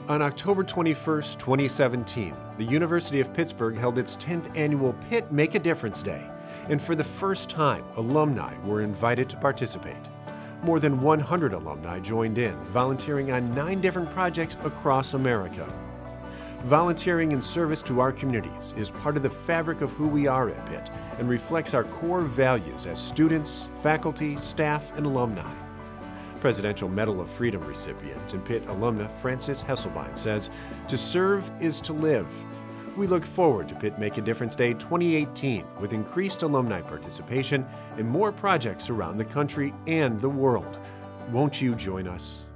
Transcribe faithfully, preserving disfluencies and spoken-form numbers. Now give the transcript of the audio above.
On October twenty-first, twenty seventeen, the University of Pittsburgh held its tenth annual Pitt Make a Difference Day, and for the first time, alumni were invited to participate. More than one hundred alumni joined in, volunteering on nine different projects across America. Volunteering in service to our communities is part of the fabric of who we are at Pitt and reflects our core values as students, faculty, staff, and alumni. Presidential Medal of Freedom recipient and Pitt alumna Frances Hesselbein says, "To serve is to live." We look forward to Pitt Make a Difference Day twenty eighteen with increased alumni participation and more projects around the country and the world. Won't you join us?